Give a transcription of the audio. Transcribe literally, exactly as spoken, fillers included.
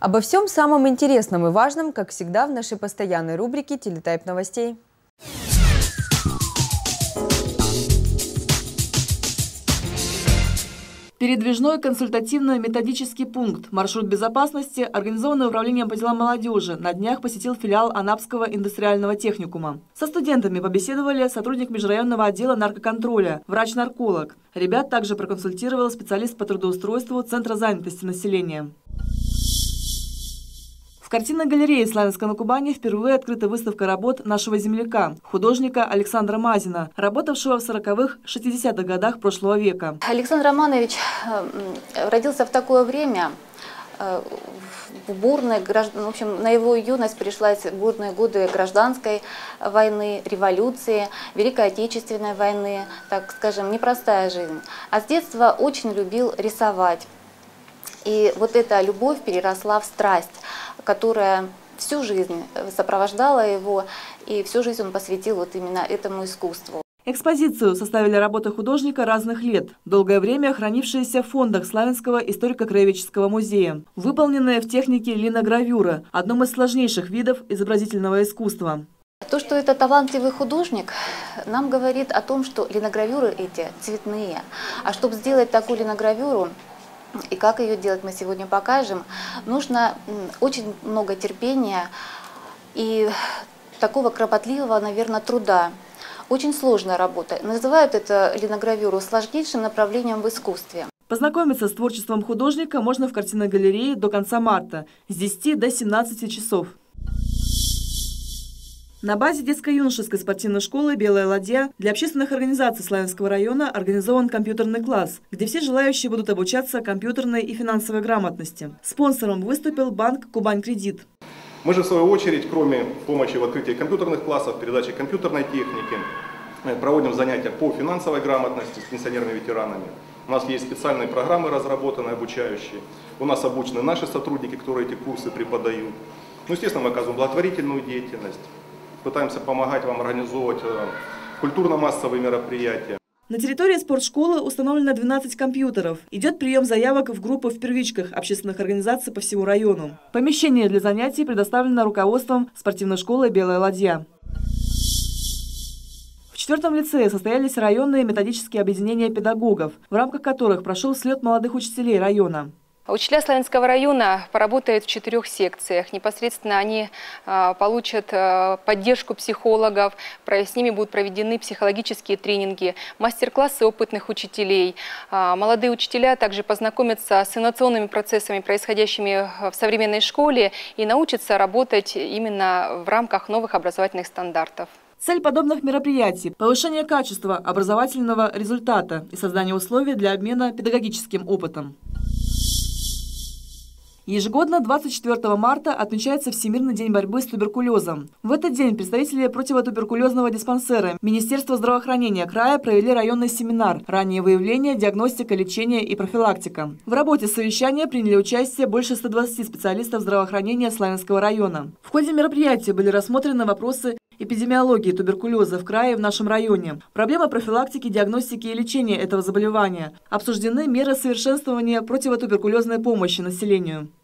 Обо всем самом интересном и важном, как всегда, в нашей постоянной рубрике «Телетайп новостей». Передвижной консультативно-методический пункт «Маршрут безопасности», организованный Управлением по делам молодежи, на днях посетил филиал Анапского индустриального техникума. Со студентами побеседовали сотрудник межрайонного отдела наркоконтроля, врач-нарколог. Ребят также проконсультировал специалист по трудоустройству Центра занятости населения. В картинной галерее Славянска-на-Кубани впервые открыта выставка работ нашего земляка, художника Александра Мазина, работавшего в сороковых-шестидесятых годах прошлого века. Александр Романович родился в такое время, в бурной, в общем, на его юность пришлась бурные годы гражданской войны, революции, Великой Отечественной войны, так скажем, непростая жизнь. А с детства очень любил рисовать. И вот эта любовь переросла в страсть, которая всю жизнь сопровождала его, и всю жизнь он посвятил вот именно этому искусству. Экспозицию составили работы художника разных лет, долгое время хранившиеся в фондах Славянского историко-краеведческого музея, выполненные в технике линогравюра, одном из сложнейших видов изобразительного искусства. То, что это талантливый художник, нам говорит о том, что линогравюры эти цветные. А чтобы сделать такую линогравюру, и как ее делать, мы сегодня покажем, нужно очень много терпения и такого кропотливого, наверное, труда. Очень сложная работа. Называют это линогравюру сложнейшим направлением в искусстве. Познакомиться с творчеством художника можно в картинной галерее до конца марта с десяти до семнадцати часов. На базе детско-юношеской спортивной школы «Белая ладья» для общественных организаций Славянского района организован компьютерный класс, где все желающие будут обучаться компьютерной и финансовой грамотности. Спонсором выступил банк «Кубань Кредит». Мы же, в свою очередь, кроме помощи в открытии компьютерных классов, передачи компьютерной техники, проводим занятия по финансовой грамотности с пенсионерами ветеранами. У нас есть специальные программы разработанные, обучающие. У нас обучены наши сотрудники, которые эти курсы преподают. Ну, естественно, мы оказываем благотворительную деятельность. Пытаемся помогать вам организовывать культурно-массовые мероприятия. На территории спортшколы установлено двенадцать компьютеров. Идет прием заявок в группы в первичках общественных организаций по всему району. Помещение для занятий предоставлено руководством спортивной школы «Белая ладья». В четвертом лицее состоялись районные методические объединения педагогов, в рамках которых прошел слет молодых учителей района. Учителя Славянского района поработают в четырех секциях. Непосредственно они а, получат а, поддержку психологов, с ними будут проведены психологические тренинги, мастер-классы опытных учителей. А, молодые учителя также познакомятся с инновационными процессами, происходящими в современной школе, и научатся работать именно в рамках новых образовательных стандартов. Цель подобных мероприятий – повышение качества образовательного результата и создание условий для обмена педагогическим опытом. Ежегодно двадцать четвёртого марта отмечается Всемирный день борьбы с туберкулезом. В этот день представители противотуберкулезного диспансера Министерства здравоохранения края провели районный семинар «Раннее выявление, диагностика, лечение и профилактика». В работе совещания приняли участие больше ста двадцати специалистов здравоохранения Славянского района. В ходе мероприятия были рассмотрены вопросы эпидемиологии туберкулеза в крае и в нашем районе, проблемы профилактики, диагностики и лечения этого заболевания, обсуждены меры совершенствования противотуберкулезной помощи населению.